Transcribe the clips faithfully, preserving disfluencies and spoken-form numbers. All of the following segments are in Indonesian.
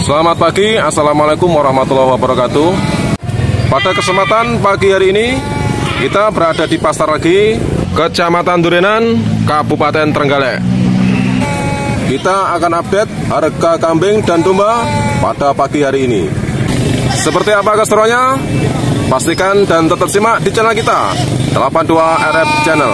Selamat pagi, assalamualaikum warahmatullahi wabarakatuh. Pada kesempatan pagi hari ini kita berada di Pasar Legi, Kecamatan Durenan, Kabupaten Trenggalek. Kita akan update harga kambing dan domba pada pagi hari ini. Seperti apa keseruannya? Pastikan dan tetap simak di channel kita delapan puluh dua R F Channel.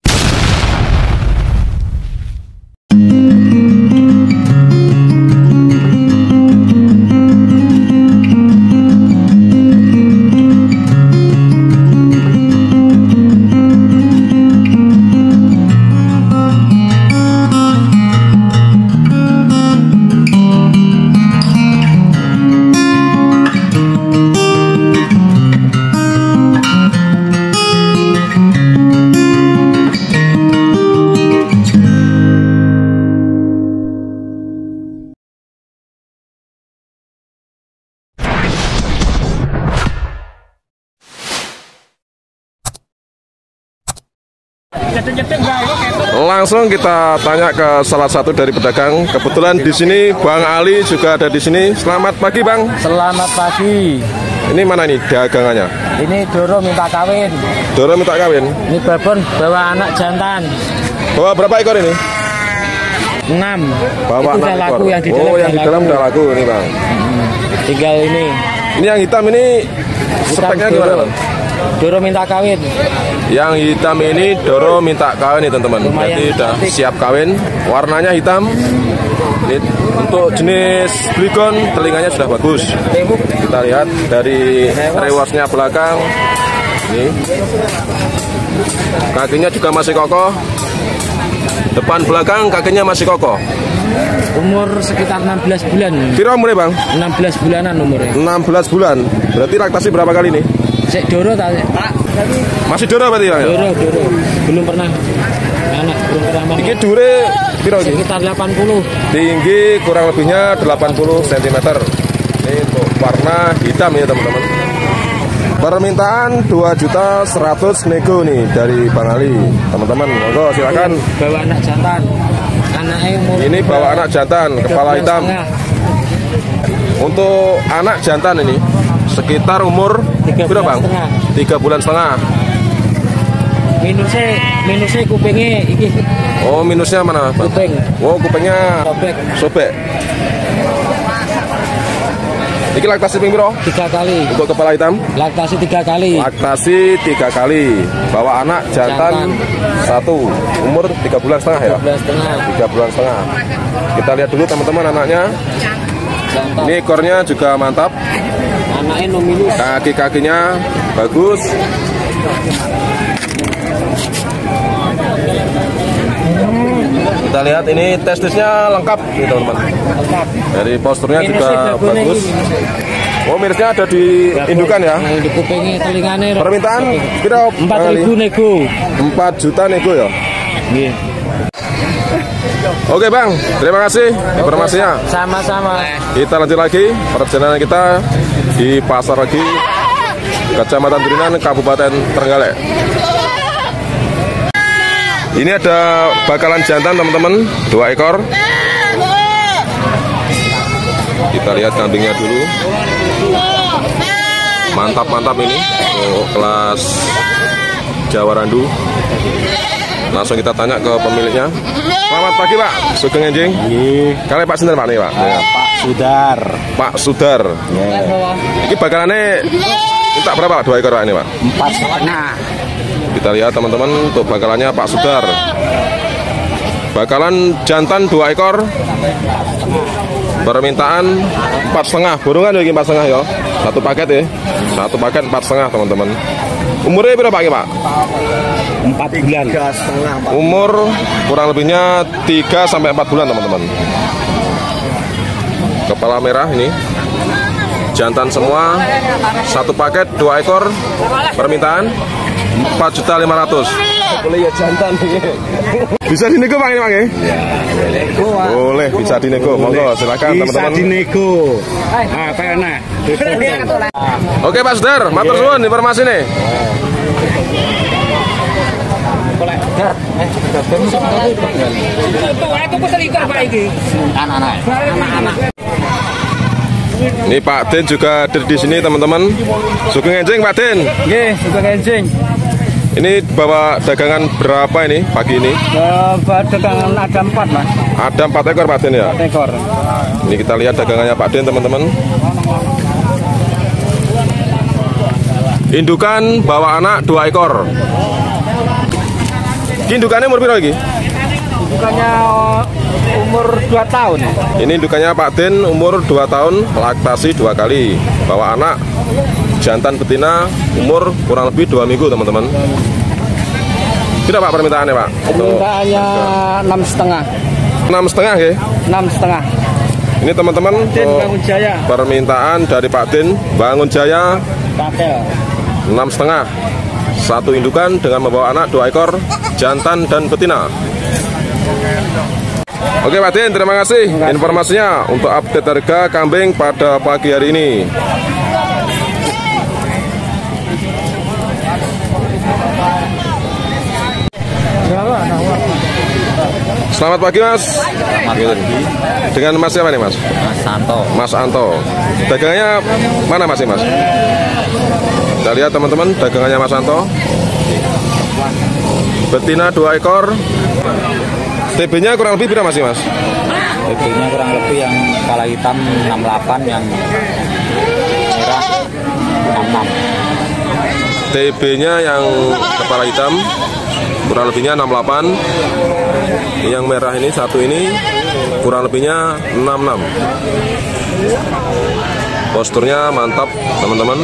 Langsung kita tanya ke salah satu dari pedagang. Kebetulan di sini Bang Ali juga ada di sini. Selamat pagi, Bang. Selamat pagi. Ini mana nih dagangannya? Ini Doro minta kawin. Doro minta kawin. Ini babon bawa anak jantan. Bawa berapa ekor ini? Enam. Bawa itu enam ekor. Yang di dalam oh, yang di dalam udah laku ini, Bang. Hmm. Tinggal ini. Ini yang hitam ini hitam speknya Doro. gimana, Bang? Doro minta kawin. Yang hitam ini Doro minta kawin nih, teman-teman. Berarti udah siap kawin. Warnanya hitam. Ini untuk jenis Bligon, telinganya sudah bagus. Kita lihat dari rewasnya belakang. Ini kakinya juga masih kokoh. Depan belakang kakinya masih kokoh. Umur sekitar enam belas bulan. Kira umurnya, Bang? enam belas bulanan umurnya. enam belas bulan. Berarti laktasi berapa kali nih? Cek Doro tadi. Masih Doro berarti, Bang? Doro, Doro. Belum pernah anak, belum pernah. Ini dure kira sekitar delapan puluh. Tinggi kurang lebihnya delapan puluh sentimeter. Ini untuk warna hitam ya, teman-teman. Permintaan dua juta seratus nego nih dari Bang Ali. Teman-teman, monggo silakan. Bawa anak jantan. Anaknya umur ini bawa anak jantan, kepala hitam. Setengah. Untuk anak jantan ini sekitar umur berapa, Bang? Setengah. Tiga bulan setengah. Minusnya, minusnya kupingnya iki. Oh, minusnya mana, Bang? Kuping. Oh, kupingnya sobek. Sobek. Ini laktasi ping piro? Tiga kali. Untuk kepala hitam? Laktasi tiga kali. Laktasi tiga kali. Bawa anak jantan, jantan. Satu. Umur tiga bulan setengah ya? Tiga bulan setengah. Tiga bulan setengah. Kita lihat dulu, teman-teman, anaknya. Jantan. Ini ekornya juga mantap. Anaknya nominus. Kaki-kakinya bagus. Kita lihat ini testisnya lengkap nih, teman-teman. Dari posturnya juga bagus. Oh, minusnya ada di indukan ya? Di kupingnya, telinganya. Permintaan kira empat ribu nego. empat juta nego ya? Iya. Oke, Bang, terima kasih informasinya. Sama-sama. Kita lanjut lagi perjalanan kita di Pasar Legi, Kecamatan Durenan, Kabupaten Trenggalek. Ini ada bakalan jantan, teman-teman, dua ekor. Kita lihat kambingnya dulu. Mantap-mantap ini. Oh, kelas Jawa Randu. Langsung kita tanya ke pemiliknya. Selamat pagi, Pak. Sugeng Enjing. Kalian Pak Sinten, Pak nih, Pak? Ya, Pak Sudar. Pak Sudar. Ya. Ini bakalannya minta berapa, Pak? Dua ekor, Pak, ini, Pak? Empat setengah. Kita lihat, teman-teman, untuk bakalannya Pak Sudar. Bakalan jantan dua ekor. Permintaan empat setengah. Burungan lagi empat setengah ya. Satu paket ya. Satu paket empat setengah, teman-teman. Umurnya berapa, Pak? Empat bulan. Umur kurang lebihnya tiga sampai empat bulan, teman-teman. Kepala merah ini. Jantan semua. Satu paket dua ekor. Permintaan empat juta lima ratus. Boleh ya jantan. Bisa dinego, Bang, ini, Bang, ya? Boleh. Boleh, bisa dinego. Monggo, silakan, teman-teman. Bisa dinego. Ah, karena. Oke, Pak Sudar, matur suwun informasi nih. Ini Pak Den juga hadir di sini teman-teman. Sugeng Enjing Pak Den. Nggih, Sugeng Enjing. Ini bawa dagangan berapa ini pagi ini? Bawa dagangan ada empat mas. Ada empat ekor Pak Den ya? Empat ekor. Ini kita lihat dagangannya Pak Den teman-teman. Indukan bawa anak dua ekor. Indukannya umur berapa lagi? Indukannya umur dua tahun. Ini indukannya Pak Den umur dua tahun, laktasi dua kali. Bawa anak jantan betina umur kurang lebih dua minggu teman-teman. Tidak Pak permintaannya Pak? Permintaannya enam setengah. Enam setengah ya? Enam setengah. Ini teman-teman Bangun Jaya. Permintaan dari Pak Den Bangun Jaya enam setengah. Satu indukan dengan membawa anak dua ekor jantan dan betina. Oke Pak Den, terima kasih informasinya untuk update harga kambing pada pagi hari ini. Selamat pagi Mas. Selamat pagi. Dengan Mas siapa nih Mas? Mas Santo. Mas Anto. Dagangannya mana Mas Mas? Kita lihat teman-teman dagangannya Mas Anto. Betina dua ekor. T B-nya kurang lebih berapa masih Mas? T B-nya kurang lebih yang kepala hitam enam puluh delapan, yang merah enam puluh enam. T B-nya yang kepala hitam kurang lebihnya enam puluh delapan. Yang merah ini satu ini kurang lebihnya enam puluh enam. Posturnya mantap teman-teman.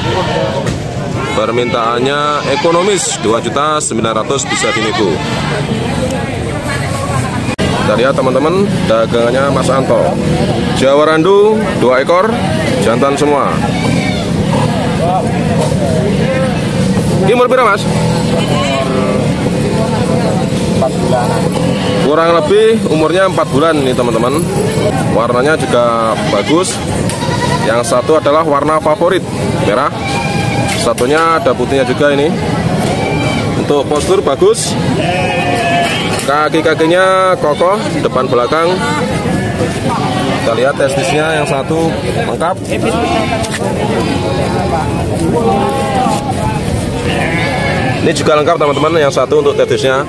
Permintaannya ekonomis dua juta sembilan ratus bisa dinego. Kita lihat teman-teman dagangannya Mas Anto. Jawa Randu dua ekor jantan semua. Ini umur berapa Mas? empat bulan. Kurang lebih umurnya empat bulan nih teman-teman. Warnanya juga bagus. Yang satu adalah warna favorit, merah. Satunya ada putihnya juga ini. Untuk postur bagus. Kaki-kakinya kokoh, depan belakang. Kita lihat testisnya yang satu lengkap. Ini juga lengkap teman-teman, yang satu untuk testisnya.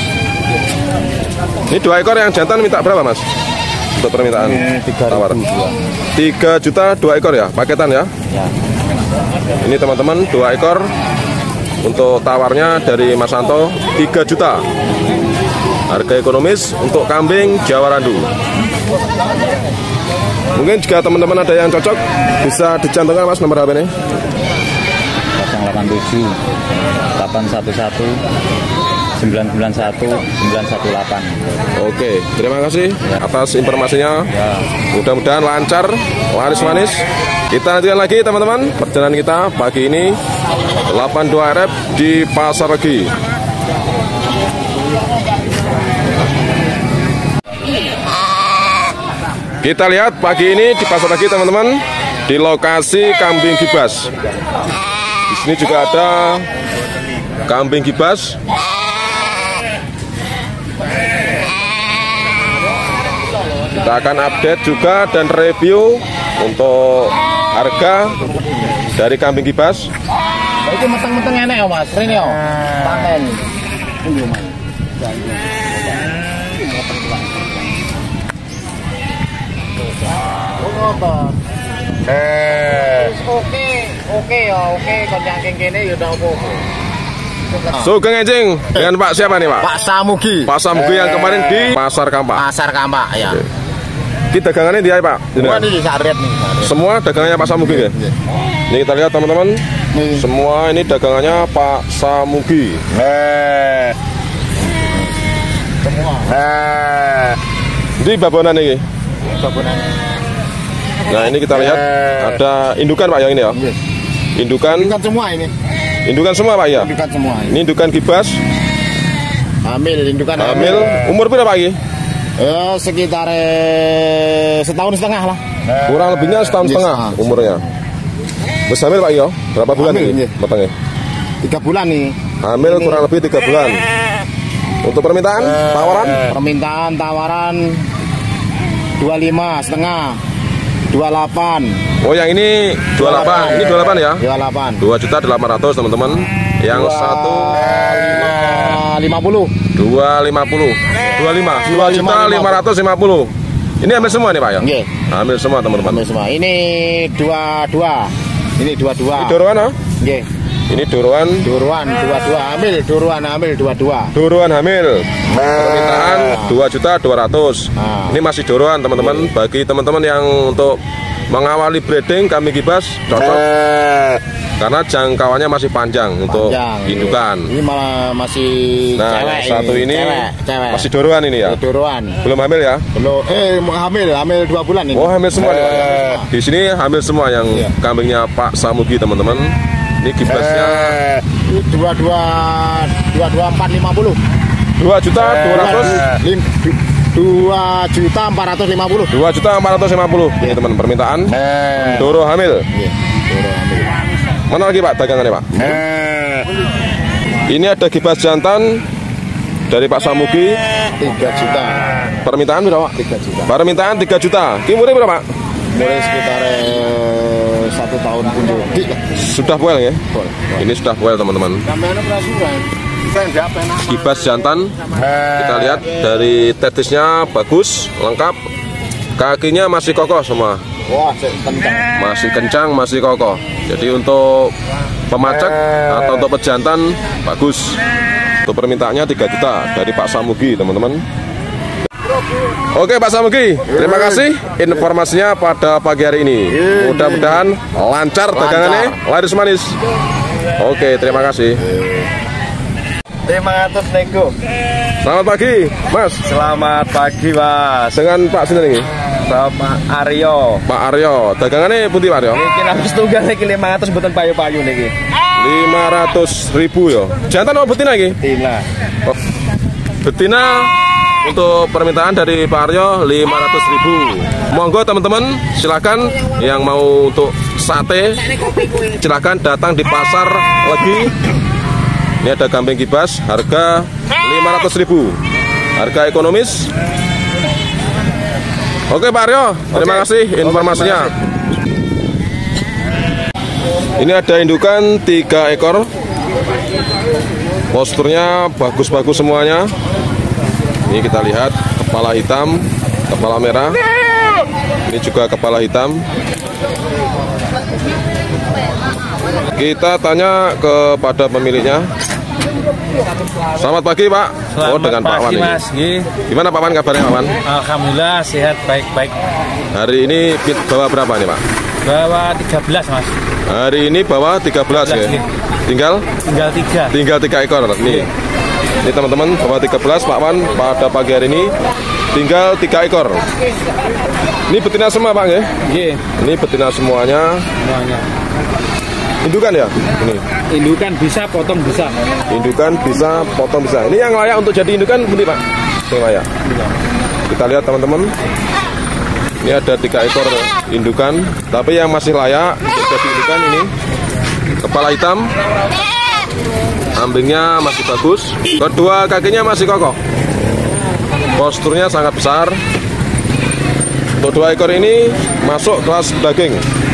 Ini dua ekor yang jantan minta berapa Mas? Untuk permintaan tawar tiga juta dua ekor ya, paketan ya? Ya. Ini teman-teman dua ekor. Untuk tawarnya dari Mas Santo tiga juta. Harga ekonomis untuk kambing Jawa Randu. Mungkin jika teman-teman ada yang cocok bisa dicantumkan Mas nomor H P ini. nol delapan tujuh delapan satu satu sembilan sembilan satu sembilan satu delapan. Oke, terima kasih atas informasinya. Ya. Mudah-mudahan lancar, laris manis. Kita lanjutkan lagi teman-teman perjalanan kita pagi ini delapan puluh dua R F di Pasar Regi. Kita lihat pagi ini di Pasar Regi teman-teman, di lokasi kambing gibas. Di sini juga ada kambing gibas. Kita akan update juga dan review untuk harga dari kambing gibas. Itu meteng-meteng enak ya Mas, ini ya. Paten. Eh, oke, oke ya, oke kon yang kene ya udah apa-apa. Sugeng Enjing dengan Pak siapa nih Pak? Pak Samugi. Pak Samugi yang kemarin di Pasar Kampak. Pasar Kampak ya. Oke. Kita dagangannya di Pak. Semua ini saret nih. Semua dagangannya Pak Samugi ya. Ini kita lihat teman-teman. Semua ini dagangannya Pak Samugi. Eh. Semua. Eh. Di babonan ini. Babonan. Nah ini kita lihat ada indukan Pak yang ini ya. Indukan. Indukan semua ini. Indukan semua Pak ya. Indukan semua. Ini indukan gibas. Hamil, indukan Hamil. Umur berapa Pak ini? Eh, sekitar eh, setahun setengah lah. Kurang lebihnya setahun setengah umurnya. Terus hamil Pak Iyo, berapa bulan ini matangnya? Tiga bulan nih. Hamil kurang lebih tiga bulan. Untuk permintaan tawaran? Permintaan tawaran dua puluh lima setengah. dua puluh delapan. Oh, yang ini dua puluh delapan. Ini dua puluh delapan ya? dua puluh delapan. dua juta delapan ratus teman-teman. Yang Dua, satu lima puluh. dua lima puluh. dua lima. dua juta lima ratus lima puluh. Ini ambil semua nih Pak ya? Nggih. Ambil semua teman-teman. Ambil semua. Ini dua dua. Ini dua dua. Ini doruan oh? Nggih. Ini doruan. Duruan dua dua ambil, duruan ambil dua dua. Doruan hamil. Permintaan dua juta dua ratus. Ah. Ini masih doruan teman-teman. Bagi teman-teman yang untuk mengawali breeding kami gibas cocok. Karena jangkauannya masih panjang, untuk Panjang, indukan. Ini malah masih Nah, cewek yang satu ini cewek, cewek. masih doruan ini ya. Duruan. Belum hamil ya? Belum eh hamil, hamil dua bulan ini. Oh, hamil semua nih Pak ya? Eh. Di sini hamil semua yang Iya. kambingnya Pak Samugi teman-teman. Ini gibasnya Eh, dua dua dua dua empat lima puluh. dua juta dua ratus. Dua juta empat ratus lima puluh. dua juta empat ratus lima puluh. Ini teman permintaan. Eh. Doro hamil. Iya, doro hamil. Mana lagi Pak dagangannya Pak? Eh, Ini ada gibas jantan dari Pak Samugi. tiga juta. Permintaan berapa Pak? tiga juta. Permintaan tiga juta. Kimurnya berapa Pak? Mulai sekitar eh, satu tahun pun jadi. Sudah puel ya? Ini sudah puel teman-teman. Gibas jantan. Kita lihat dari tetisnya bagus, lengkap. Kakinya masih kokoh semua. Wah, kencang. Masih kencang, masih kokoh. Jadi untuk pemacak atau untuk pejantan bagus. Untuk permintaannya tiga juta dari Pak Samugi teman-teman. Oke Pak Samugi, terima kasih informasinya pada pagi hari ini. Mudah-mudahan lancar dagangannya, laris manis. Oke, terima kasih. Terima kasih Nego. Selamat pagi Mas. Selamat pagi Mas. Dengan Pak Sinten ini? Bapak Aryo. Pak Aryo, dagangannya putih Pak Aryo? Iki harus tunggal iki lima ratus mboten payu-payu niki. lima ratus ribu ya. Jantan apa betina iki? Tina. Oh, betina untuk permintaan dari Pak Aryo lima ratus ribu. Monggo teman-teman, silakan yang mau untuk sate silakan datang di pasar Legi. Ini ada kambing gibas harga lima ratus ribu. Harga ekonomis. Oke Pak Aryo, terima kasih informasinya. Ini ada indukan tiga ekor. Posturnya bagus-bagus semuanya. Ini kita lihat kepala hitam, kepala merah. Ini juga kepala hitam. Kita tanya kepada pemiliknya. Selamat pagi Pak. Selamat oh dengan Pak Wan pagi, ini. Mas. Gih. Gimana Pak Wan kabarnya Pak Wan? Alhamdulillah sehat baik-baik. Hari ini pit bawa berapa nih Pak? Bawa tiga belas Mas. Hari ini bawa tiga belas ya. nih. Tinggal Tinggal tiga. tinggal tiga ekor nih. Ini teman-teman bawa tiga belas Pak Wan pada pagi hari ini tinggal tiga ekor. Ini betina semua Pak ya? Gih. Ini betina semuanya. Semuanya. Indukan ya? Ini. Indukan bisa, potong bisa. Indukan bisa, potong bisa. Ini yang layak untuk jadi indukan putih Pak? Yang layak. Kita lihat teman-teman. Ini ada tiga ekor indukan, tapi yang masih layak untuk jadi indukan ini kepala hitam, ambingnya masih bagus, kedua kakinya masih kokoh, posturnya sangat besar. Untuk dua ekor ini masuk kelas daging.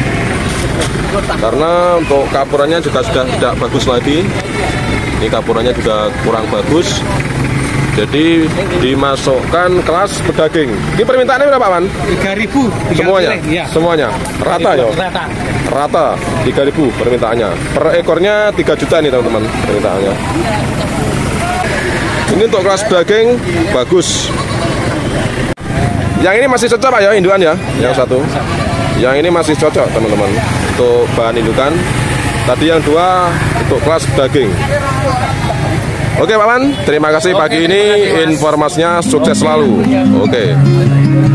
Karena untuk kapurannya juga sudah tidak bagus lagi. Ini kapurannya juga kurang bagus. Jadi dimasukkan kelas pedaging. Ini permintaannya berapa Pak? tiga ribu. Semuanya? Ya. Semuanya? Rata ya? Rata. Rata tiga ribu permintaannya. Per ekornya tiga juta nih teman-teman permintaannya. Ini untuk kelas daging bagus. Yang ini masih cocok Pak ya indukan ya? Yang satu. Yang ini masih cocok teman-teman untuk bahan indukan. Tadi yang dua untuk kelas daging. Oke Pak Man, terima kasih pagi ini informasinya sukses selalu. Oke.